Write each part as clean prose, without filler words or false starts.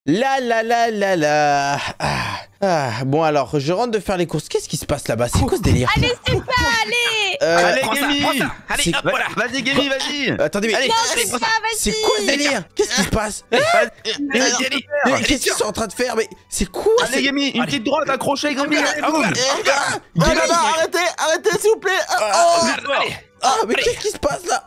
La la la la la. Bon alors, je rentre de faire les courses. Qu'est-ce qui se passe là-bas? C'est quoi ce délire? Allez, c'est pas, allez. Allez, prends ça, Gamy. prends ça. Allez, C'est- hop, voilà. Vas-y, Gamy, vas-y. Attendez, mais Allez, Non, allez, c'est prends pas, ça. vas-y. c'est quoi ce délire? Qu'est-ce qui se passe? Allez, Mais qu'est-ce qu'ils sûr. sont en train de faire? Mais c'est quoi? Allez, Gamy, une petite droite accrochée, Gamy. Arrêtez, s'il vous plaît. Allez. Mais qu'est-ce qui se passe là?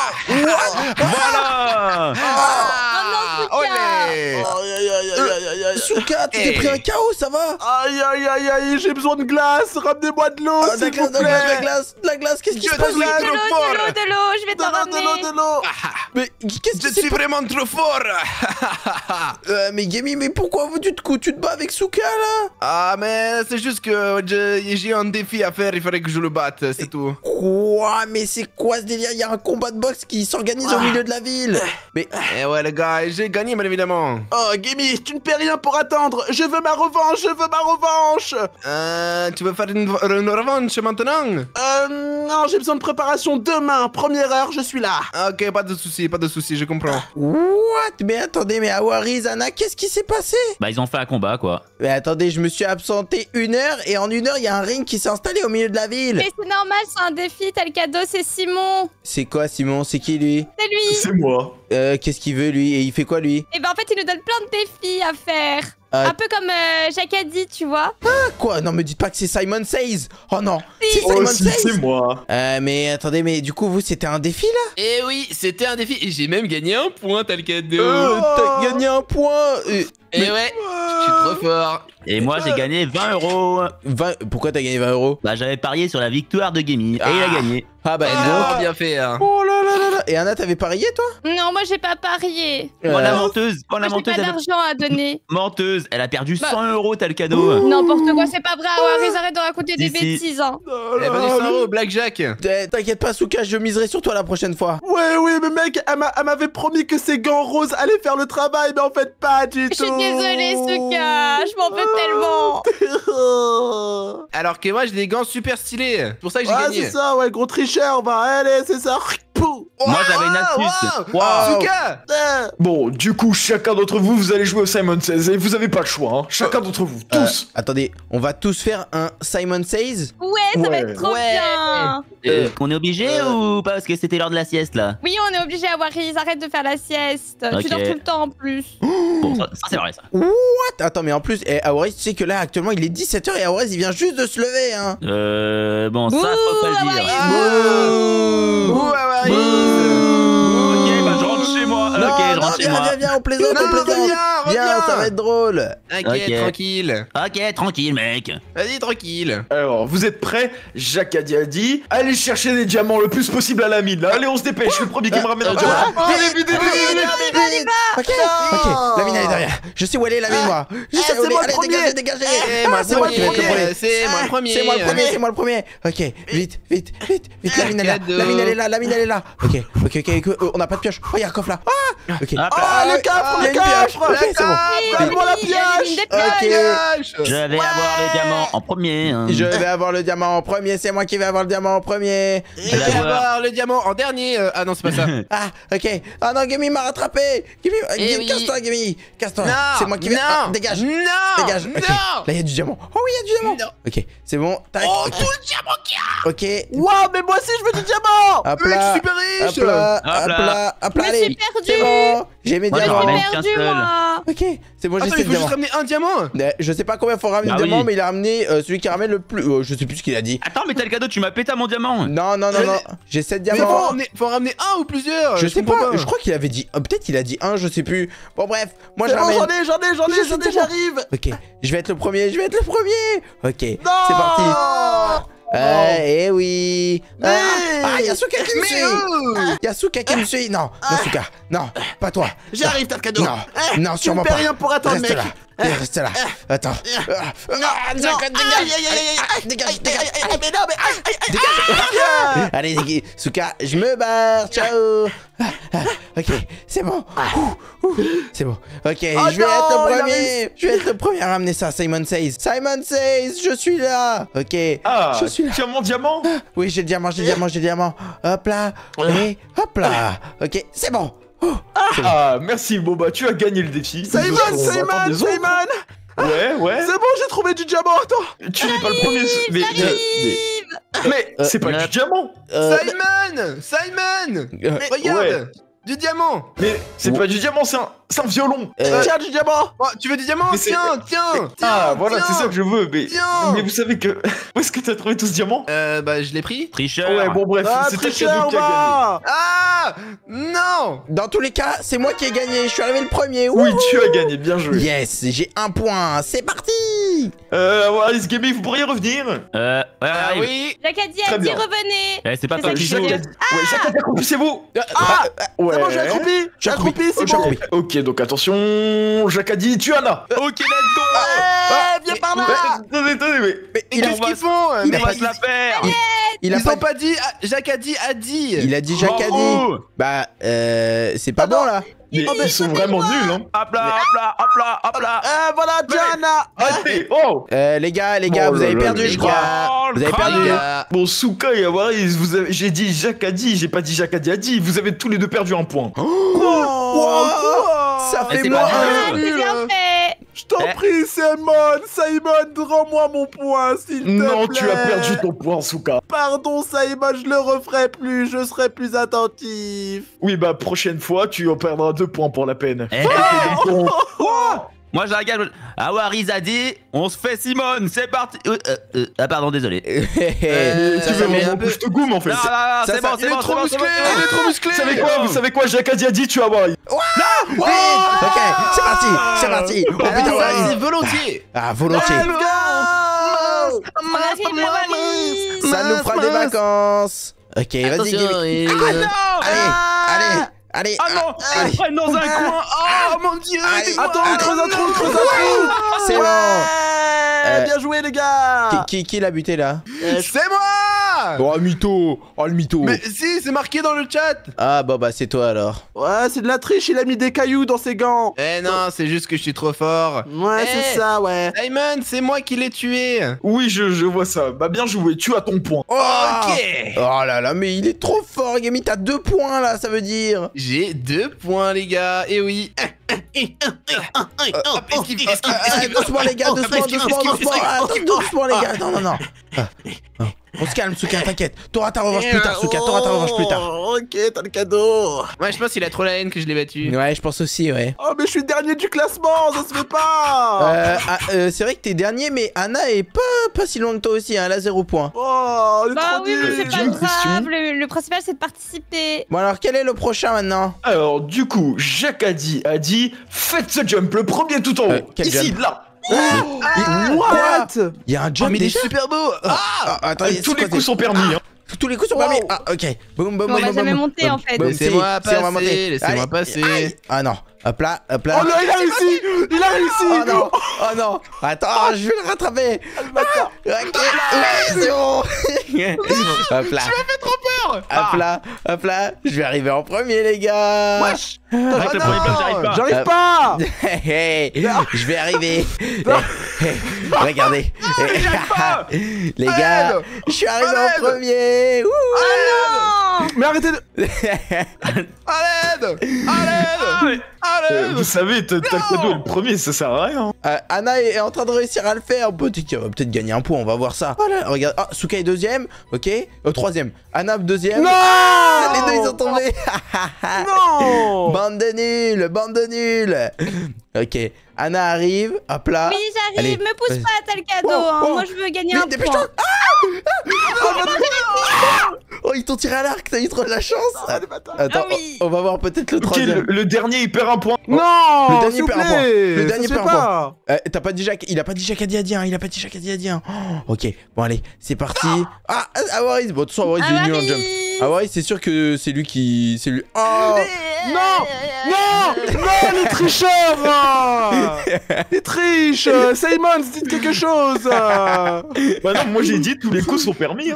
Voilà. Oh non, Souka. Souka, tu t'es pris un chaos, ça va? Aïe, j'ai besoin de glace. Ramenez-moi de l'eau, De la s'il vous glace, de la plaît. glace, de la glace, qu'est-ce qui se Je passe? suis trop fort. De l'eau, je vais t'en ramener. De l'eau. Mais qu'est-ce Je qui se suis passe? vraiment trop fort. Mais Gamy, mais pourquoi tu te bats avec Souka là? Ah, mais c'est juste que j'ai un défi à faire, il faudrait que je le batte, c'est tout. Quoi? Mais c'est quoi ce délire? Il y a un combat de boxe qui s'organise au milieu de la ville. Mais Eh ouais, les gars, j'ai gagné, bien évidemment. Oh, Gamy, tu ne paies rien pour attendre. Je veux ma revanche, Tu veux faire une revanche maintenant? Non, j'ai besoin de préparation demain. Première heure, je suis là. Ok, pas de soucis, je comprends. what? Mais attendez, mais Awari, Zana, qu'est-ce qui s'est passé? Bah, ils ont fait un combat, quoi. Mais attendez, je me suis absenté 1 heure et en 1 heure, il y a un ring qui s'est installé au milieu de la ville. Mais c'est normal, c'est un défi, t'as le cadeau, c'est Simon. C'est quoi, Simon? C'est qui lui? C'est lui. C'est moi. Qu'est-ce qu'il veut lui? Et il fait quoi lui? Et ben en fait, il nous donne plein de défis à faire. Un peu comme Jacques a dit, tu vois. Quoi? Non, me dites pas que c'est Simon Says. Oh non, Si. c'est Simon Says. moi. Mais attendez, mais du coup, vous, c'était un défi là? Eh oui, c'était un défi et j'ai même gagné un point, t'as le cadeau. T'as gagné un point. Eh ouais, je suis trop fort. Et moi, j'ai gagné 20 euros. Pourquoi t'as gagné 20 euros? Bah, j'avais parié sur la victoire de Gamy. Et il a gagné. Ah bah Ah, donc. bien fait. Hein. Oh là là là là. Et Anna, t'avais parié toi? Non, moi j'ai pas parié. Oh, la menteuse. Oh, la Moi j'ai menteuse. pas Elle a... d'argent à donner. Menteuse. Elle a perdu Bah. 100 euros, t'as le cadeau. N'importe quoi, c'est pas vrai. Waris, arrête de raconter des Si, si. bêtises. Hein. Eh, vas-y, 100 euros, Blackjack. T'inquiète pas, Souka, je miserai sur toi la prochaine fois. Oui, mais mec, elle m'avait promis que ses gants roses allaient faire le travail, mais en fait, pas du Je tout. suis désolée, Souka. Je m'en veux tellement. Alors que moi, j'ai des gants super stylés. C'est pour ça que j'ai Ouais, gagné. c'est ça, ouais, gros tricheur, va, allez, c'est ça. Pou. Moi, j'avais une astuce. Wow. Wow. Souka. Bon, du coup, chacun d'entre vous, vous allez jouer au Simon Says et vous avez pas le choix, hein. Chacun d'entre vous, tous. Attendez, on va tous faire un Simon Says. Ouais, ça va Ouais. être trop Ouais. bien. On est obligé ou pas? Parce que c'était l'heure de la sieste, là. Oui, on est obligé à Waris. Arrête de faire la sieste. Ok. Tu dors tout le temps en plus. Bon, ça c'est vrai, ça. What? Attends, mais en plus, Aores, tu sais que là, actuellement, il est 17h et Aores, il vient juste de se lever, hein. Bon, ça, faut pas le Bouh, dire. Awaris. Ouh, Awari. Ok, bah, je rentre chez moi. Non, Ok, je non, rentre chez moi. viens, on plaisante, Non, reviens. ça va être drôle. Ok, Ok. tranquille. Ok, tranquille, mec. Vas-y, tranquille. Alors, vous êtes prêts? Jacques a dit, allez chercher des diamants le plus possible à la mine, là. Allez, on se dépêche, le premier qui me ramène un diamant. Vite. Ok, la mine elle est derrière. Je sais où elle est, la mine, moi. Je sais où elle est. c'est moi le Allez, premier. dégagez. C'est moi le c'est moi qui vais être le premier. C'est moi le premier. C'est moi le premier. Ok, vite, la mine elle est là. Cadeau. La mine elle est là. Ok, on n'a pas de pioche. Oh, il y a un coffre là. Ok. Hop là. Ah, le il y a coffre, une pioche. Ok, c'est bon. Donne-moi la Oui, il y a pioche. des pioches. Ok. Je vais avoir le diamant en premier. hein. Je vais avoir le diamant en premier, c'est moi qui vais avoir le diamant en premier. Je vais avoir le diamant en dernier. Ah non, c'est pas ça. Ah, ok. Ah non, Gamy m'a rattrapé. Gamy, Eh oui. casse-toi, Gamy. Casse-toi. Non, C'est moi qui vais. non, Ah, dégage. non, Dégage. Ok. non. Là, il y a du diamant. Oh oui, il y a du diamant. Non. Ok, c'est bon. Tac. Oh, Ok. tout le diamant qu'il y a. Ok. Waouh, mais moi aussi, je veux du diamant. Hop Mec, là. super riche. Hop là. Hop là. Hop là. Je me suis Allez. perdue. C'est bon. J'ai mes Moi, j'en diamants. ramène J'ai qu'un perdu, seul. moi. Ok, c'est bon, j'ai Attends, 7 il faut juste diamants. ramener un diamant. Je sais pas combien faut ramener Ah de diamants, oui. mais il a ramené celui qui ramène le plus. Je sais plus ce qu'il a dit. Attends, mais t'as le cadeau, tu m'as pété à mon diamant. Non. J'ai 7 Mais diamants. faut en ramener un ou plusieurs. Je sais comprends pas, je crois qu'il avait dit. Peut-être il a dit un, je sais plus. Bon, bref, moi je C'est bon, ramène. j'en ai, j'arrive. Ok, je vais être le premier. Ok, c'est Non. parti. Eh oui. Yasuka qui me suit. Yasuka qui me suit. Non, Yasuka. Non, pas toi. J'arrive, t'as le cadeau. Non, Tu sûrement me paies pas. rien pour attendre, Reste mec. là. Reste là. Attends. Yasuka, dégage. Mais non, mais Allez, Suka, je me barre. Ciao. Ok, c'est bon. C'est bon. Ok, je vais être le premier. Je vais être le premier à ramener ça. Simon Says, je suis là. Ok, Ah, je suis là. tu as mon diamant. Oui, j'ai le diamant. Hop là. Et hop là. Ok, c'est bon. Ah, merci, bon bah tu as gagné le défi. Simon, Nous autres, on va attendre les autres. Simon. Ouais. C'est bon, j'ai trouvé du diamant, attends. Tu n'es pas le premier. Mais c'est pas du diamant. Simon, regarde, Ouais. du diamant. Mais c'est pas du diamant, c'est un violon. Tiens, du diamant. Oh, tu veux du diamant? Mais c'est- Tiens. Ah, voilà, c'est ça que je veux. Tiens. Mais vous savez que. Où est-ce que t'as trouvé tout ce diamant? Bah je l'ai pris. Tricheur. Ouais, bon, bref, c'est un cadeau qui a gagné. Ah non. Dans tous les cas, c'est moi qui ai gagné. Je suis arrivé le premier. Oui, Wouhou. tu as gagné, bien joué. Yes, j'ai 1 point. C'est parti. Alice Gaming, vous pourriez revenir? Ouais, Ah arrive. oui. Jacadi Très a dit bien. revenez. Eh, c'est pas C'est toi ça qui que je joue. veux Ouais, chacun accroupi, c'est vous. Ouais. C'est bon, j'ai accroupi. J'ai accroupi, c'est J'ai bon. accroupi. Ok, donc attention, Jacques a dit, tu Anna. Ok, let's go. Viens par là. Attendez, mais. Mais Et qu'est-ce qu'ils font? il a On pas va se la faire. Il a Ils pas ont pas dit. Jacques a dit. Il a dit Jacadi. Bravo. Bah, c'est pas bon là. Mais ils sont vraiment nuls, hein. Hop là, hop là, hop là, hop là. Voilà, Diana. Arrêtez. Oh. Les gars, Oh vous là avez là, perdu, les je crois. gars. Vous avez perdu. Bon, Souka et Avaris, j'ai dit Jacques a dit, j'ai pas dit Jacques a dit. Vous avez tous les deux perdu un point. Wow. Ça Mais fait c'est moins pas Ah, un. c'est bien fait. Je t'en Eh. prie, Simon, rends-moi mon point, s'il te plaît. Non, tu as perdu ton point, Souka. Pardon, Simon, je le referai plus, je serai plus attentif. Oui, bah, prochaine fois, tu en perdras 2 points pour la peine. Eh, Moi, j'ai un gars. Awaris a dit, on se fait Simone, c'est parti. Ah, pardon, désolé. Ça Tu veux fait vraiment un que peu. je te goume, en fait. Non, non, non, Ça, c'est bon, ça- c'est Il bon, est c'est trop bon, c'est musclé, bon, c'est bon. il est trop musclé. Vous savez quoi, Jacques a dit, tu vas voir. Oui. Ok, c'est parti. Oh putain, Ça, Waris. c'est volontiers. Ah, volontiers. Ça nous fera des vacances. Ok, vas-y, Gaby. Allez. Ah non, ils prennent dans un coin. Oh mon dieu. Allez, Attends, allez. creuse un trou. C'est bon. Bien joué, les gars. Qui l'a buté là? C'est moi. Oh, mytho. Oh, le mytho. Mais si, c'est marqué dans le chat. Ah, bah, c'est toi alors. Ouais, c'est de la triche, il a mis des cailloux dans ses gants. Eh non, c'est juste que je suis trop fort. Ouais, Eh. c'est ça, ouais. Simon, c'est moi qui l'ai tué. Oui, je vois ça. Bah, bien joué, tu as ton point. Oh, Ok. Oh là là, mais il est trop fort, Gamy. T'as 2 points là, ça veut dire. J'ai 2 points, les gars. Et oui. Doucement, les gars, doucement. Attends, doucement, les gars. Non. On se calme, Souka, t'inquiète. T'auras ta revanche plus tard, Souka. T'auras ta revanche plus tard. Ok, t'as le cadeau. Ouais, je pense qu'il a trop la haine que je l'ai battu. Ouais, je pense aussi, ouais. Oh, mais je suis dernier du classement, ça se fait pas. C'est vrai que t'es dernier, mais Anna est pas si loin que toi aussi, hein, elle a 0 point. Oh, on est Bah trop oui, mais nuls. c'est j'ai pas une question. grave. Le principal, c'est de participer. Bon, alors, quel est le prochain maintenant? Alors, du coup, Jacques a dit, faites ce jump, le premier tout en haut. Quel Ici, jump? là. What? Il y a un Oh, jump mais il est déjà? super beau. Attends, Tous les coups sont permis, hein. Tous les coups sont permis. Ah, ok. Boum. On va jamais monter, en fait. Laissez-moi Si, on va monter. passer, laissez-moi Allez, passer. aïe. Ah non. Hop là. Oh non, il a réussi. Il a réussi. Oh non. Attends, je vais le rattraper. Ok. C'est bon. Hop là. Tu m'as fait trop peur. Hop là. Je vais arriver en premier, les gars. Wesh. Avec le premier bloc, j'arrive pas. J'arrive pas. Je vais arriver. Regardez. Les gars, je suis arrivé en premier. Mais arrêtez de... Vous savez, t'as le cadeau le premier, ça sert à rien. Anna est en train de réussir à le faire. Peut-être qu'elle va peut-être gagner un point, on va voir ça. Voilà, regarde. Ah, Souka est deuxième. Ok. Troisième. Anna deuxième. Non. Les deux, ils sont tombés. Non. Bande de nuls. Ok. Anna arrive. Hop là. Oui, Allez, j'arrive. Me pousse vas-y. pas, t'as le cadeau. Oh, hein. oh. Moi, je veux gagner Vite, un dépêche-toi. point. Oh, ils t'ont tiré à l'arc. T'as eu trop de la chance. Attends, Ah oui. on va voir peut-être le Ok, troisième. le dernier, il perd un point. Non. Le dernier s'il vous perd un point. plaît. Le dernier Ça se perd fait un pas. T'as pas dit Jacques. Il a pas dit Jacques Adiadien. Ok. Bon, allez. C'est parti. Ah, Awaris. Bon, de toute façon, Awaris, il est nul en jump. Awaris, c'est sûr que c'est lui qui. C'est lui. Oh. Non, les tricheurs. Les triches. Simon, dites quelque chose. Bah non, moi j'ai dit, tous les coups sont permis. Hein.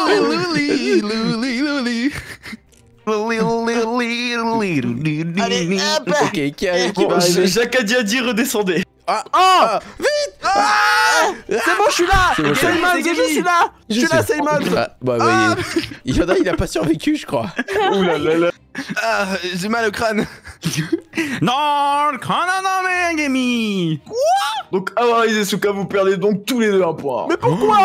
Allez, hop. Ok, qui va Bon, arriver? Jacques a dit redescendez. Ah, vite. C'est bon, je suis là. C'est bon, c'est Simon, bon. je suis là. Je suis là, Simon. Ah, bah, il y en a, il a pas survécu, je crois. Ouh là là là. Ah, j'ai mal au crâne. Non, mais Gamey. Donc Awaris et Suka, vous perdez donc tous les deux un point. Mais pourquoi?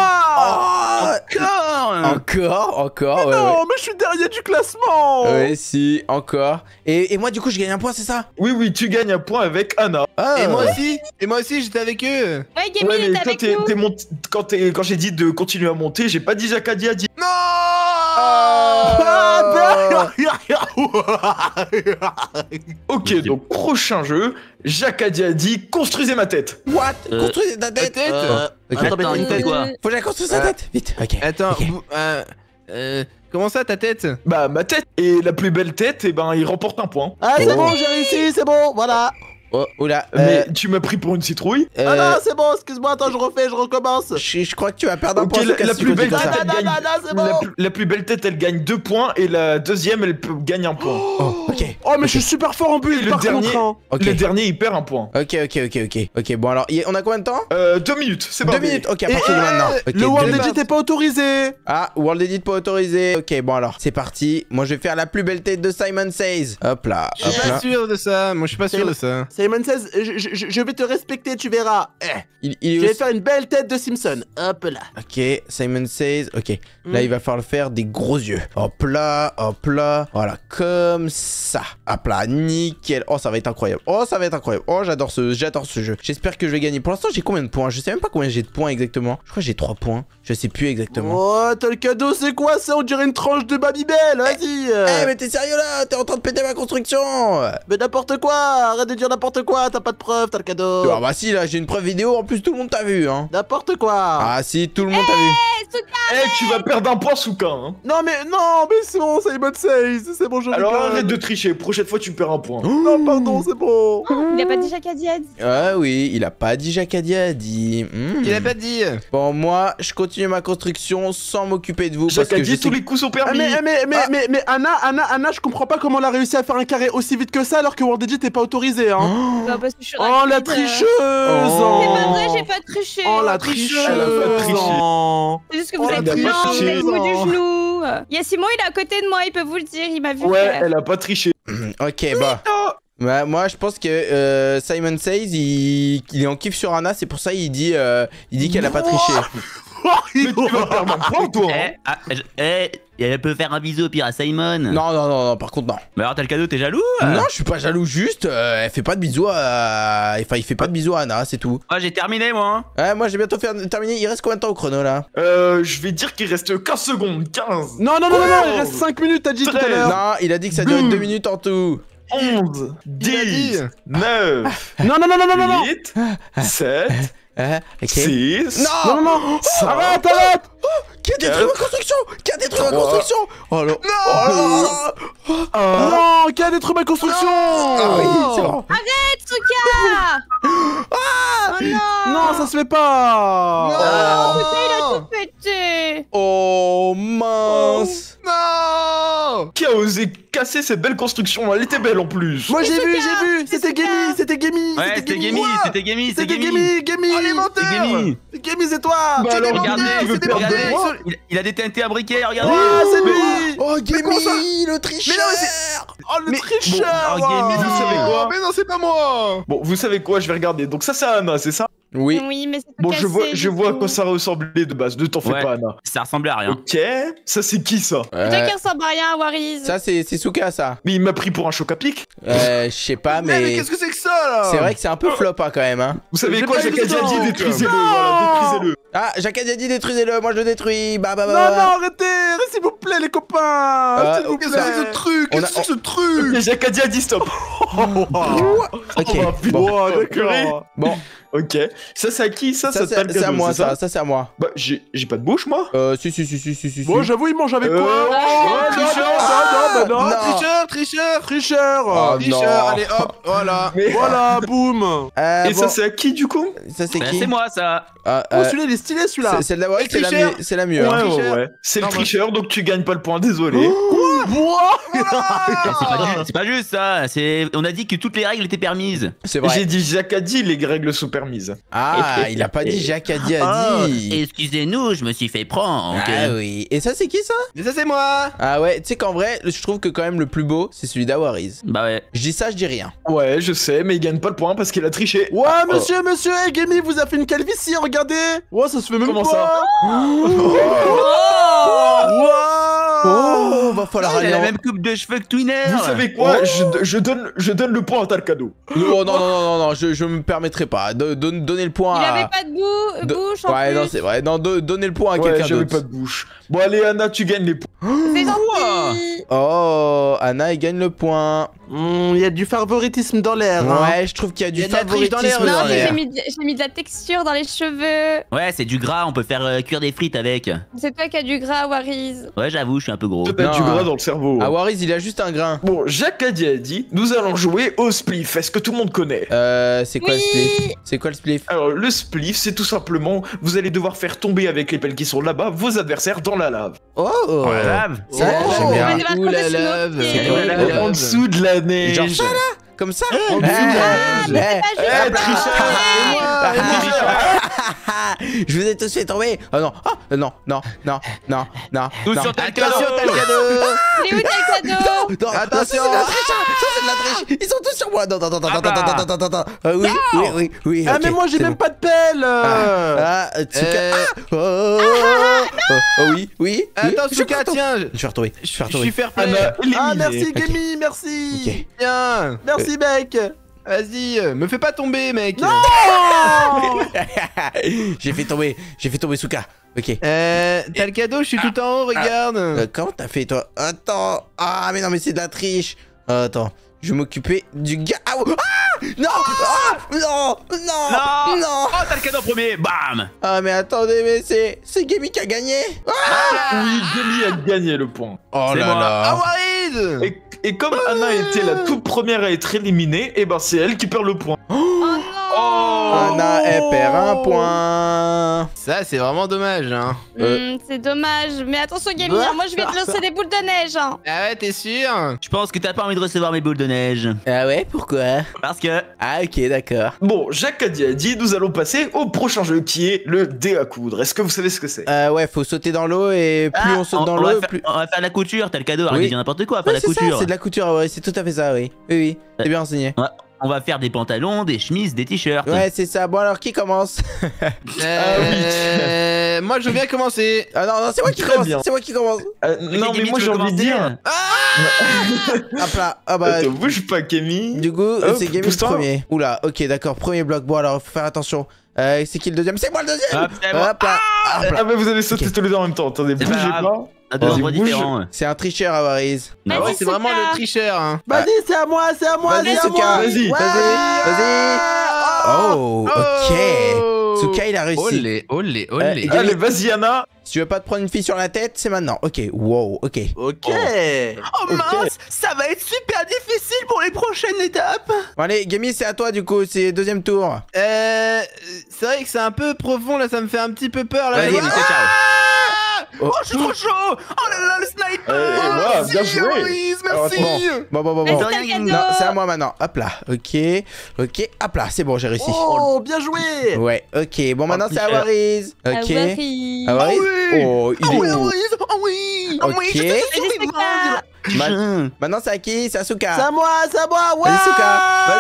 Encore, ouais. Non, mais je suis dernier du classement. Ouais, si, encore. Et moi, du coup, je gagne un point, c'est ça? Oui, tu gagnes un point avec Anna. Ah, Et moi aussi, j'étais avec eux. Ouais, Gamey, Ouais, il mais était toi, avec nous. t'es monté. Quand j'ai dit de continuer à monter, j'ai pas dit Jacadi a dit. Non. Ok, donc prochain jeu, Jacadi a dit construisez ma tête. What? Construisez ta tête? tête Ok. Attends, il fait quoi? Faut que j'aille construire sa tête. Vite, ok. Attends, ok. comment ça ta tête? Bah ma tête. Et la plus belle tête, et ben il remporte un point. Ah, c'est Oh. bon, j'ai réussi, c'est bon, voilà. Oh, oula. Mais tu m'as pris pour une citrouille. Ah non, c'est bon, excuse-moi, attends, je recommence. Je crois que tu vas perdre un Ok, point. la Lucas, si plus tu belle continues tête, comme ça. elle gagne. c'est bon. La plus belle tête, elle gagne 2 points. Et la deuxième, elle gagne un point. Oh, ok. Oh, mais je suis super fort en Et bulle, le par dernier, contre, hein. Ok. le dernier, il perd un point. Ok, bon alors, on a combien de temps? 2 minutes, c'est 2 parti. minutes, ok, à partir de maintenant. Ok, Le World deux- Edit est pas autorisé. Ah, World Edit pas autorisé. Ok, bon alors, c'est parti. Moi, je vais faire la plus belle tête de Simon Says. Hop là, Je hop suis là. pas sûr de ça. Moi, je suis pas sûr de ça. Simon says, je vais te respecter, tu verras. Il Je est vais aussi... faire une belle tête de Simpson. Hop là. Ok, Simon Says. Ok, là, il va falloir faire des gros yeux. Hop là, hop là. Voilà, comme ça. Hop là, nickel. Oh, ça va être incroyable. Oh, j'adore ce jeu. J'espère que je vais gagner. Pour l'instant, j'ai combien de points? Je sais même pas combien j'ai de points exactement. Je crois que j'ai 3 points. Je sais plus exactement. Oh, t'as le cadeau, c'est quoi ça? On dirait une tranche de Babybel, vas-y. Eh, mais t'es sérieux là? T'es en train de péter ma construction. Mais n'importe quoi, arrête de dire n'importe quoi, t'as pas de preuve, t'as le cadeau. Ah bah si, là, j'ai une preuve vidéo. En plus, tout le monde t'a vu, hein. N'importe quoi. Ah si, tout le monde t'a vu. Eh, tu vas perdre un point, Souka. Hein. Non mais c'est bon, Simon says, c'est bon, je Alors rigole. arrête de tricher. Prochaine fois, tu perds un point. Non, pardon, c'est bon. Il a pas dit Jacadi a dit. Ah oui, il a pas dit Jacadi a dit. Il a pas dit. Bon, moi, je continue ma construction sans m'occuper de vous. Parce que Jacadi, je sais tous les coups sont Ah, permis. mais Anna, je comprends pas comment elle a réussi à faire un carré aussi vite que ça alors que World Edit est pas autorisé, hein. Bah, parce que je suis Oh, la rapide. tricheuse. Oh. C'est pas vrai, j'ai pas triché. Oh, la tricheuse. Elle a pas triché. Oh. C'est juste que Oh, vous la êtes tricheuse. lent, vous êtes mou du Oh. genou. Il y a Simon, il est à côté de moi, il peut vous le dire, il m'a vu Ouais, faire. elle a pas triché. Ok, bah. Ouais, moi, je pense que Simon Says, il est en kiff sur Anna. C'est pour ça il dit qu'elle a pas triché. Mais tu vas perdre un point, toi. Hein. Elle peut faire un bisou au pire à Simon. Non, par contre, non. Mais alors t'as le cadeau, t'es jaloux? Non, je suis pas jaloux, juste, elle fait pas de bisous à... Enfin, il fait pas de bisous à Anna, c'est tout. Oh, j'ai terminé moi. Ouais, moi, j'ai bientôt terminé. Il reste combien de temps au chrono, là? Je vais dire qu'il reste 15 secondes. 15. Non, il reste 5 minutes, t'as dit tout à 13. l'heure. Non, il a dit que ça durait 2 minutes en tout. 11, 10, 9, Non. 8, 7, Ok. 6, Non. 5, Arrête. Qui a détruit ma construction? Qui a détruit ma construction? Oh là. Non, qui a détruit ma construction? Ah oui, c'est bon. Tsuka. Oh non. Non, ça se fait pas. Oh, Tsuka, il a tout pété. Oh mince. Non. Qui a osé casser cette belle construction? Elle était belle en plus. Moi j'ai vu, c'était Gamey, c'était Gamey. Ouais, c'était Gamey, c'était Gamey, c'est C'était Gamey. Gamey. Oh, les menteurs. C'est Gamey. Gamey, c'est toi. Bah alors, Regardez, tu veux perdre regardez, de moi? il a des TNT à briquet, regardez. Ah, c'est lui. Oh, comment ça Gamey, le tricheur. Oh, le Mais- tricheur. bon, alors, Gamey, vous savez quoi? Mais non, c'est pas moi. Bon, vous savez quoi? Je vais regarder. Donc ça, c'est Anna, c'est ça? Oui. Oui, mais c'est tout Bon, cassé, je du vois à coup. quoi ça ressemblait de base. Ne t'en fais Ouais. pas, Anna. Ça ressemblait à rien. Ok. Ça, c'est qui, ça? C'est toi qui ressemble à rien, Waris. Ça, c'est Suka, ça. Mais il m'a pris pour un choc à pic. Je sais pas, Mais mais... qu'est-ce que c'est que ça là? C'est vrai que c'est un peu flop, hein, quand même, hein. Vous savez J'ai quoi? pas J'ai eu le qu'à temps. dit détruisez-le. Non. Voilà, détruisez-le. Ah, Jacques a dit détruisez-le, moi je le détruis. Bah. Non, arrêtez, s'il vous plaît, les copains. S'il vous Qu'est-ce que c'est que plaît. ce truc? On a- Qu'est-ce que c'est que ce truc? Et Jacques a dit stop. Ok, Oh, putain. bon. Oh, d'accord. Bon, Ok. Ça, c'est à qui? Ça ça t'as le c'est à cadeau, moi, c'est ça c'est à moi. Bah, j'ai pas de bouche, moi. Si. Bon, j'avoue, il mange avec quoi? tricheur. Non. Tricheur. Tricheur. Oh, Tricheur. non. Allez, hop, voilà. Mais... Voilà, boum. Et ça, c'est à qui, du coup? ça c'est Bah, qui? c'est moi ça. Ah, Oh, celui-là, il est stylé, celui-là. c'est la, ouais, Et tricheur. c'est la mieux. Hein. Ouais. tricheur. C'est le Non, moi- tricheur, donc tu gagnes pas le point, désolé. Bois. C'est pas juste ça. On a dit que toutes les règles étaient permises. C'est vrai. J'ai dit Jacques a dit, les règles sont permises. Ah, il a pas dit Jacques a dit. Excusez-nous, je me suis fait prendre. Ah oui. Et ça, c'est qui ça? Mais ça, c'est moi. Ah ouais, tu sais qu'en vrai, je trouve que quand même le plus beau, c'est celui d'Awariz. Bah ouais. Je dis ça, je dis rien. Ouais, je sais, mais il gagne pas le point parce qu'il a triché. Ouais, monsieur, hey, Gammy, vous a fait une calvitie, regardez. Ouais, ça se fait même Comment pas. ça Oh, va falloir Il a aller la en... même coupe de cheveux que Twinner. Vous savez quoi? Je donne le point à Talcado. Non, je me permettrai pas. Donnez le point Il à... avait pas de bouche en Ouais, plus. non, c'est vrai. Non, donnez le point à Ouais, quelqu'un j'avais d'autre. pas de bouche. Bon, allez, Anna, tu gagnes les points. C'est gentil. Oh, Anna, elle gagne le point. Il y a du favoritisme dans l'air. hein. Ouais, je trouve qu'il y a du Il y a de la triche dans favoritisme l'air, Non, dans mais l'air. j'ai mis de la texture dans les cheveux. Ouais, c'est du gras, on peut faire cuire des frites avec. C'est toi qui as du gras, Wariz. Ouais, j'avoue, je suis un peu gros. Toi, t'as Non. du gras dans le cerveau. Ah, Wariz, il a juste un grain. Bon, Jacques a dit, nous allons jouer au spliff. Est-ce que tout le monde connaît? C'est quoi le spliff? C'est quoi le spliff? Alors, le spliff, c'est tout simplement, vous allez devoir faire tomber avec les pelles qui sont là-bas vos adversaires dans la lave. Oh, Oh la lave. Ça, Oh. j'aime bien. On va Ouh la raconter sur lave. nos pieds. C'est quoi, la lave? En dessous de la neige. Genre ça, là? Comme ça? En dessous de la neige. Eh, tricheur. Je vous ai tous fait tomber. Oh non, oh, non. Tous non. sur tel cadeau. Attention, t'as le cadeau. Il est où t'as le cadeau? Non, Attention. ça, c'est de la triche, hein. Ça, c'est de la triche. Ils sont tous sur moi. Non. Oui. Ah, ok, mais moi, j'ai c'est même bon. pas de pelle. Tsuka. Oui. Attends, Je Tsuka, tiens. vais retomber. Je suis fair play. Anna, éliminé. Ah, merci, Ok. Gammy, merci. Ok. Tiens. Merci, mec. Vas-y, me fais pas tomber, mec. Non. J'ai fait tomber Tsuka. Ok. T'as le cadeau, je suis tout en haut, regarde. Comment t'as fait toi? Attends. Ah mais non mais c'est de la triche. Attends. Je vais m'occuper du gars. Ah, non. Non. Oh, t'as le cadeau premier. Bam. Ah mais attendez, mais c'est Gammy qui a gagné. Oui, Gammy a gagné le point. Oh C'est là moi. là. Ah, Wariz. Et comme Anna était la toute première à être éliminée, et ben c'est elle qui perd le point. Oh non. Anna, elle perd un point. Ça, c'est vraiment dommage, hein. C'est dommage. Mais attention, Gammy, Bah. moi je vais te lancer des boules de neige. Hein. Ah ouais, t'es sûr? Je pense que t'as pas envie de recevoir mes boules de neige. Ah ouais, pourquoi? Parce que... Ah ok, d'accord. Bon, Jacques a dit, nous allons passer au prochain jeu qui est le dé à coudre. Est-ce que vous savez ce que c'est? Ouais, faut sauter dans l'eau et plus on saute dans l'eau, plus... On va faire la couture, t'as le cadeau, arrête Oui. de dire n'importe quoi, Ouais, faire la c'est ça, couture. c'est de la couture, ouais, c'est tout à fait ça, oui. Oui, c'est bien enseigné. On va faire des pantalons, des chemises, des t-shirts. Ouais, c'est ça. Bon alors, qui commence? Moi, je veux bien commencer. Ah non, c'est moi qui Très commence. bien. C'est moi qui commence. Non, mais moi j'ai envie de dire. Hop là. Ah bah, Te bouge pas, Camille. du coup, Hop, c'est Gammy le pousse-toi. premier. Oula, ok, d'accord. Premier bloc. Bon alors, faut faire attention. C'est qui le deuxième? C'est moi le deuxième. Hop, c'est moi. Hop là. Hop là. Ah, mais vous allez sauter Ok. tous les deux en même temps. Attendez, C'est bougez pas grave. pas. À deux Vas-y, endroits bouge. différents. C'est un tricheur, Awariz. Non. Vas-y, Ouais, c'est vraiment Souka. le tricheur, hein. Vas-y, c'est à moi, c'est à moi, Vas-y, c'est à Souka. moi. Vas-y, Ouais. Vas-y. Oh, ok. Tsuka, il a réussi. Olé, olé, olé. Euh, Allez, vas-y, Anna. Si tu veux pas te prendre une fille sur la tête, c'est maintenant. Ok, wow, ok. Ok. Oh mince, ça va être super difficile pour les prochaines étapes. Bon allez, Gammy, c'est à toi du coup, c'est deuxième tour. C'est vrai que c'est un peu profond là, ça me fait un petit peu peur là. Vas-y, Mais- Gammy, ciao. Oh. Oh, je suis trop chaud. Oh là là, le sniper. Ouais, bien joué. Loïs, merci. Bon. Vas-y, Bon. t'as le cadeau. Non, c'est à moi maintenant. Hop là, ok, hop là, c'est bon, j'ai réussi. Oh, bien joué. Ouais, ok, bon maintenant c'est à Awariz. Ok. Awariz. Awariz. Oh, il est où? Oh oui, Ok. je te suis Vas-y, des Souka. Ma- Maintenant c'est à qui? C'est à Souka. C'est à moi, ouais. Vas-y Souka,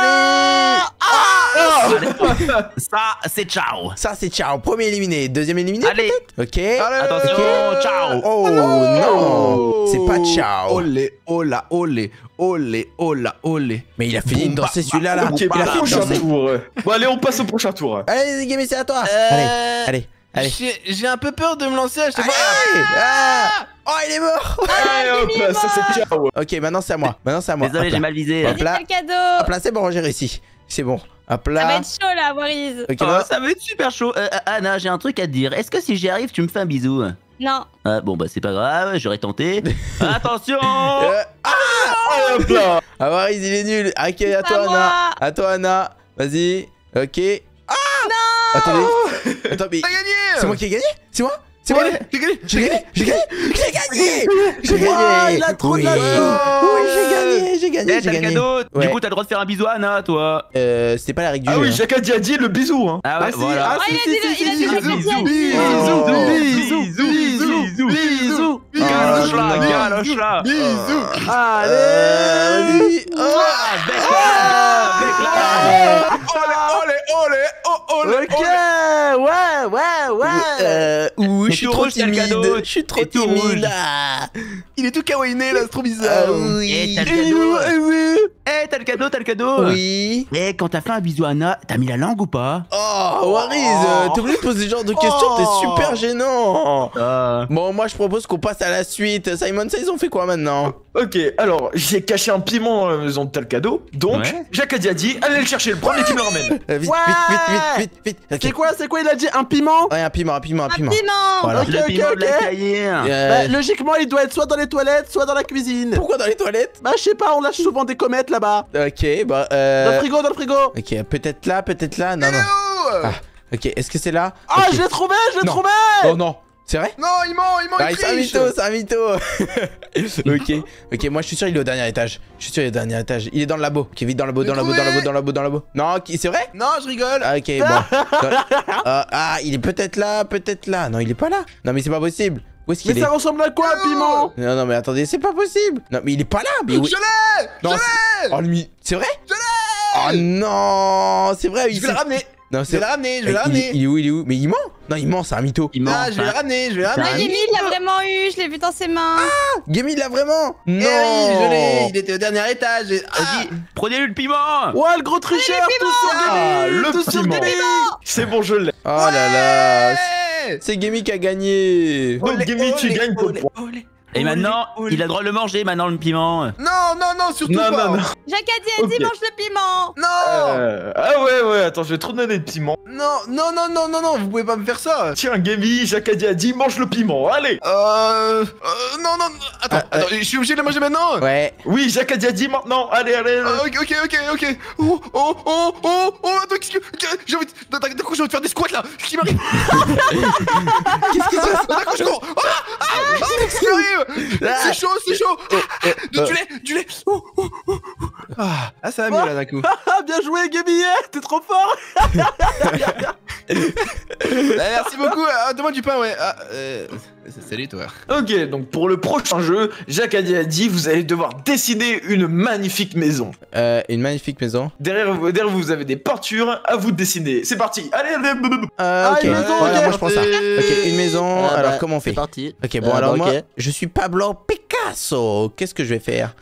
vas-y. Ça, c'est ciao. Ça c'est ciao, premier éliminé, deuxième éliminé Allez. peut-être? Ok. Attention, ciao. Oh non, c'est pas ciao. Olé, ola, olé, olé, ola, olé. Mais il a fini de danser celui-là là. Ok, Il a fini de prochain danser. tour. Bon, allez, on passe au prochain tour. Allez Gammy, c'est à toi. Allez. J'ai un peu peur de me lancer à chaque fois. Ah. Oh, il est mort. Allez, hop, ça c'est ciao. Ok, maintenant c'est à moi. Désolé, Hop j'ai là. mal visé. Hop Vas-y, là. t'as le cadeau. Hop là, c'est bon, j'ai réussi. C'est bon. Hop Ça va là. être chaud là, Awariz. Ok, Oh, maintenant- ça va être super chaud. Anna, j'ai un truc à te dire. Est-ce que si j'y arrive, tu me fais un bisou? Non. Ah, bon, bah c'est pas grave, j'aurais tenté. Attention. Hop là. Awariz, il est nul. Ok, à toi, Pas moi. Anna. À toi, Anna. Vas-y. Ok. Ah non. Attendez. Attends, mais T'as gagné. c'est moi qui ai gagné? C'est moi? C'est bon. J'ai gagné. J'ai gagné. J'ai gagné. Il a trop de la Oui. chance. Oui, j'ai gagné. Eh, t'as le cadeau. Ouais. Du coup, t'as le droit de faire un bisou à Anna, toi. C'était pas la règle du Ah jeu. oui, hein. Jacadi a dit le bisou, hein. Ah ouais, si, voilà. ah, il a dit si, Jacadi. Bisous. Galoche-la. Allez. Vas-y. Ok, ouais. Ouh, je Et suis tout trop rouge, t'as le cadeau. timide. Je suis trop Et tout rouge. timide. Ah. Il est tout kawaiiné là, c'est trop bizarre. Eh, t'as le cadeau. Eh, t'as le cadeau. Oui. Eh, quand t'as fait un bisou à Anna, t'as mis la langue ou pas? Oh, Wariz, t'es obligé de poser ce genre de questions, t'es super gênant. Bon, moi je propose qu'on passe à la suite. Simon Says, on fait quoi maintenant? Ok, alors j'ai caché un piment dans la maison de Talcado. Donc, Ouais. Jacadi a dit allez le chercher, le premier qui me le ramène. Vite, Ouais. vite. Ok. C'est quoi, il a dit un piment? Ouais, un piment. Un piment. Voilà. Ok, Le piment de la ok. carrière. Bah, logiquement, il doit être soit dans les toilettes, soit dans la cuisine. Pourquoi dans les toilettes? Bah, je sais pas, on lâche souvent des comètes là-bas. Ok, bah Dans le frigo, dans le frigo. Ok, peut-être là. Non. Ah, ok, est-ce que c'est là? Ah, Ok. je l'ai trouvé, Non. Oh non, c'est vrai? Non, il ment, Ah, il c'est un triche. mytho, c'est un mytho. Ok, moi je suis sûr il est au dernier étage. Il est dans le labo. Ok, vite dans le labo, dans le labo. Non, c'est vrai? Non, je rigole. Ah, ok, bon. Il est peut-être là. Non, il est pas là. Non, mais c'est pas possible. Où est-ce Mais qu'il est? ça ressemble à quoi, un piment? Non, mais attendez, c'est pas possible. Non, mais il est pas là. Mais oui. Je l'ai. Non, oh, lui, c'est vrai? Je l'ai. Oh non, c'est vrai. Je vais le ramener. Non, Je vais le ramener. Il est où? Mais il ment. Non, il ment, c'est un mytho. Il ment. Ah, je vais le ramener. Ah, Yemi, il l'a vraiment eu, je l'ai vu dans ses mains. Gammy l'a vraiment? Eh oui, je l'ai. Il était au dernier étage. Vas-y, prenez-le le piment. Ouais, le gros tricheur, tout sur Ah, Gaby, le tout sur piment. Gaby. C'est bon, je l'ai. Oh là là. Ouais. C'est Gammy qui a gagné. Donc, Gammy, tu gagnes ton point. Et maintenant, il a le droit de le manger, maintenant, le piment. Non, surtout pas. Non. Jacadi a dit Ok. mange le piment. Non. Ah ouais, attends, je vais te redonner le piment. Non, vous pouvez pas me faire ça. Tiens, Gammy, Jacadi a dit mange le piment, allez. Non, attends, je suis obligé de le manger maintenant. Ouais. Oui, Jacadi a dit maintenant, allez. Ok. Oh, attends, qu'est-ce que. J'ai envie de. D'un coup, j'ai envie de faire des squats là. Qu'est-ce qui m'arrive? Qu'est-ce qui se passe? D'un coup, je cours. Qu'est-ce qui m'arrive? C'est chaud. Du lait. Ah, ça va mieux là d'un coup. Ah, bien joué, Gaby, t'es trop fort. Merci beaucoup. Donne-moi du pain, ouais. Salut toi. Ok, donc pour le prochain jeu, Jacadi a dit vous allez devoir dessiner une magnifique maison. Une magnifique maison. Derrière vous avez des peintures, à vous de dessiner. C'est parti, allez. Ok. une maison, Voilà, ok. moi je prends ça. Ok, une maison. Alors comment on fait? C'est parti. Ok, bon alors ok. moi, je suis Pablo Picasso. Qu'est-ce que je vais faire?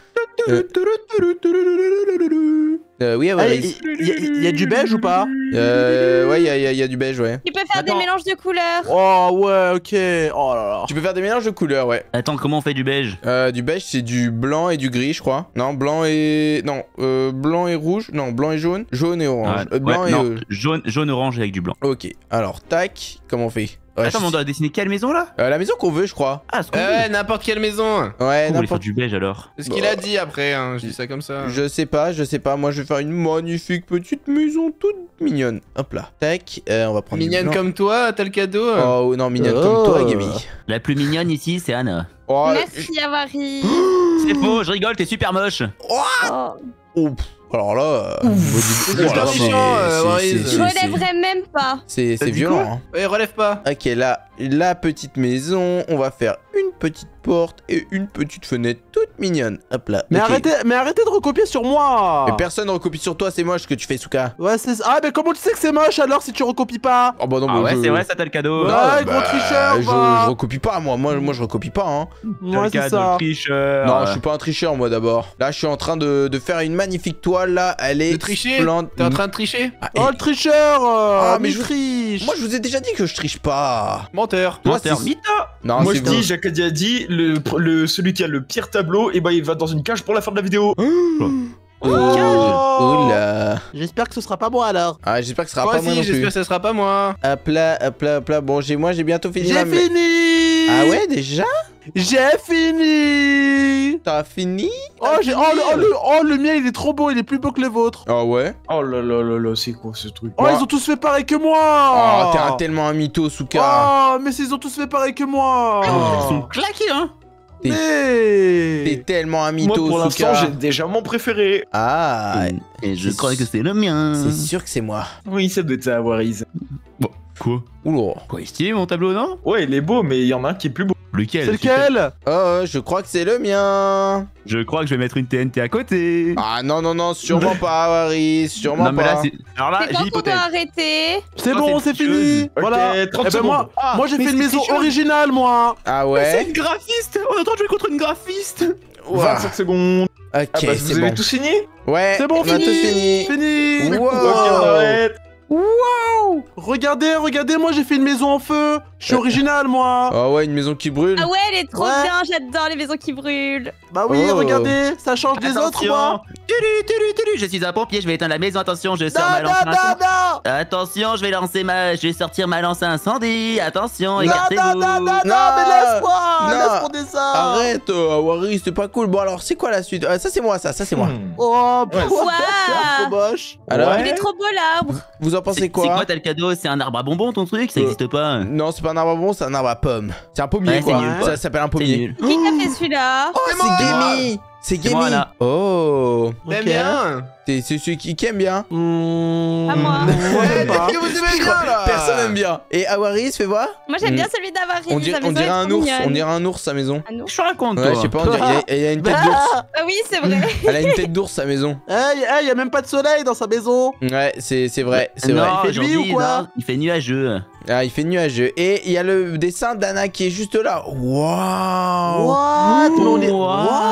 Oui, Ah, il y a du beige ou pas? ouais, il y a du beige, ouais. Tu peux faire des Attends. mélanges de couleurs. Oh ouais, ok. Oh là là. Tu peux faire des mélanges de couleurs, ouais. Attends, comment on fait du beige? Du beige, c'est du blanc et du gris, je crois. Non, blanc et... Non, blanc et rouge. Non, blanc et jaune. Jaune et orange. Blanc et... non, jaune-orange avec du blanc. Ok, alors, tac, comment on fait? Ouais, Attends, mais on doit dessiner quelle maison là? la maison qu'on veut, je crois. Ah, ce qu'on veut. Ouais, n'importe quelle maison. Ouais, Pourquoi vous voulez faire n'importe... du beige alors? C'est ce qu'il a dit après, hein. Je dis ça comme ça. Je sais pas. Moi, je vais faire une magnifique petite maison toute mignonne. Hop là. Tac, on va prendre du Mignonne blanc. comme toi, t'as le cadeau. Oh, non, mignonne comme toi, Gaby. La plus mignonne ici, c'est Anna. Oh, Merci, Awari. C'est faux, je rigole, t'es super moche. Oh. oh, pff, alors là... C'est voilà, méchant, Maryse. Je relèverai même pas. c'est T'as dit violent, quoi? hein. Ouais, relève pas. Ok, là, la petite maison, on va faire une petite porte et une petite fenêtre toute mignonne. Hop là. Mais ok. arrêtez de recopier sur moi. Mais personne recopie sur toi, c'est moche ce que tu fais, Souka. Ouais, c'est ça. Ah, mais comment tu sais que c'est moche alors si tu recopies pas? Oh bah non, Ah bah, ouais, je- c'est vrai, ça t'as le cadeau. Ouais. Ah, gros tricheur, je va. recopie pas, moi je recopie pas, hein. Ouais, c'est ça. tricheur. Non, je suis pas un tricheur, moi d'abord. Là, je suis en train de faire une magnifique toile, là, elle est... De tricher? splendide. T'es en train de tricher? Ah, Oh, le tricheur. mais il je- triche. Moi, je vous ai déjà dit que je triche pas. Menteur. Toi, Menteur, c'est- mytho. Non, Moi c'est je bon. dis, Jacadi a dit, celui qui a le pire tableau, et bah il va dans une cage pour la fin de la vidéo. Oh là. J'espère que ce sera pas moi alors. Ah, j'espère que ce sera Moi pas moi aussi, non plus. j'espère que ça sera pas moi. Hop là. Bon, j'ai bientôt fini J'ai ma... fini. Ah ouais, déjà? J'ai fini. T'as fini? Oh, le mien, il est trop beau, il est plus beau que le vôtre. Ah ouais? Oh là là là là, c'est quoi ce truc? Oh, ils ont tous fait pareil que moi. Oh, t'es tellement un mytho, Souka. Oh, mais ils ont tous fait pareil que moi. Ils sont claqués, hein. T'es tellement un mytho, Moi, pour l'instant, Souka. j'ai déjà mon préféré. Ah, Et je crois que c'est le mien. c'est sûr que c'est moi. Oui, ça doit être ça, Wariz. Quoi? Oula. Quoi, il est stylé mon tableau, non? Ouais, il est beau, mais il y en a un qui est plus beau. Lequel? C'est lequel? Oh, je crois que c'est le mien. Je crois que je vais mettre une TNT à côté. Ah non, non, non, sûrement pas, Waris, sûrement Non mais là pas. c'est... Alors là C'est j'ai quand qu'on l'hypothèse. doit arrêter? C'est Oh, bon, c'est c'est fini. Ok, Voilà. 30 Eh ben secondes. moi j'ai fait une maison originale, moi. Ah C'est ouais? une graphiste. On est en train de jouer contre une graphiste. Ouah. 25 secondes. Ok, Ah bah, vous c'est avez bon. tous fini? Ouais, C'est bon, on a tous fini. Fini. Wow. Ok, on arrête. Regardez, moi j'ai fait une maison en feu. Je suis original, moi. Ah ouais, une maison qui brûle. Ah ouais, elle est trop Ouais. bien, j'adore les maisons qui brûlent. Bah oui, Oh. regardez, ça change des autres, moi. Je suis un pompier, je vais éteindre la maison. Attention, je sors Non, ma lance non, incendie. non. Attention, je vais sortir ma lance incendie. Attention, Non, écartez-vous. non, Non. mais laisse-moi. Non. Laisse-moi des ça. Arrête, Waris, c'est pas cool. Bon alors, c'est quoi la suite? Ça c'est moi, ça c'est moi. Oh, Ouais. pff, Waouh. c'est trop moche. Alors, Il est trop beau l'arbre. vous en pensez C'est quoi? quoi t'as le cadeau? C'est un arbre à bonbons ton truc? Ça existe pas. Non, c'est pas un arbre à bonbons, c'est un arbre à pommes. C'est un pommier Ouais, quoi. c'est nul, quoi. Ça s'appelle un C'est pommier. nul. Qui a fait celui-là? Oh, c'est Gamey. C'est C'est moi, Gamey. là. Oh, T'aimes bien? c'est celui qui aime bien. À moi. Ouais, pas. Est-ce que vous aimez bien là? Personne aime bien. Et Awaris, fais voir. Moi j'aime bien celui d'Avaris. On dirait, on dirait un ours. On dirait un ours sa maison. Un ours. Je te raconte, Ouais, toi. je sais pas, on dirait, il y a une tête d'ours. Ah oui, c'est vrai. Elle a une tête d'ours sa maison. Hey, y a même pas de soleil dans sa maison. Ouais, c'est vrai, c'est Non, vrai. Il fait nuit aujourd'hui, ou quoi? non, il fait nuageux. Ah, il fait nuageux. Et il y a le dessin d'Anna qui est juste là. Waouh. What? Mais on est... Wow.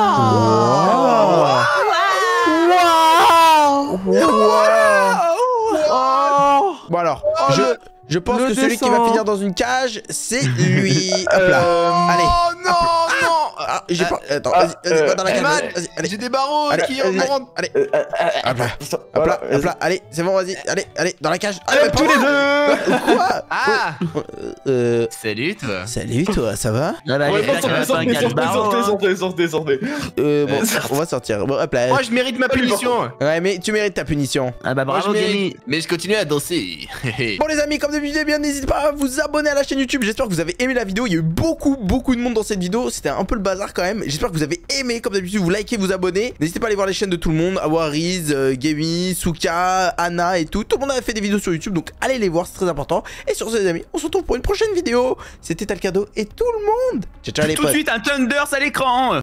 Waouh. Oh. Bon alors, Oh, je pense le que celui qui va dessin. finir dans une cage, c'est lui. Hop là. Allez. Oh non, non! Ah, j'ai pas. Attends, vas-y, va dans la cage. Vas-y, J'ai des barreaux allez, qui allez, remontent. allez. Hop là. Hop là. Allez, c'est bon, vas-y. Allez, dans la cage. Allez, Tous les deux. Quoi? Ah! Salut, toi. Salut toi, ça va? Ah bah, Ouais, j'espère bon, qu'il y a pas un cache-barreau, hein. sortez. Bon, on va sortir. Bon, hop là. Moi je mérite ma punition. Ouais, mais tu mérites ta punition. Ah bah Moi je bravo, Gamey. mérite. Mais je continue à danser. Bon les amis, comme d'habitude, eh bien n'hésitez pas à vous abonner à la chaîne YouTube. J'espère que vous avez aimé la vidéo. Il y a eu beaucoup de monde dans cette vidéo. C'était un peu le bazar quand même. J'espère que vous avez aimé. Comme d'habitude, vous likez, vous abonnez. N'hésitez pas à aller voir les chaînes de tout le monde. Awariz, Gamey, Souka, Anna et tout. Tout le monde a fait des vidéos sur YouTube. Donc allez les voir, c'est très important. Et sur ce les amis, on se retrouve pour une prochaine vidéo. C'était Talcado et tout le monde. Ciao ciao les Tout de potes. suite un Thunders à l'écran.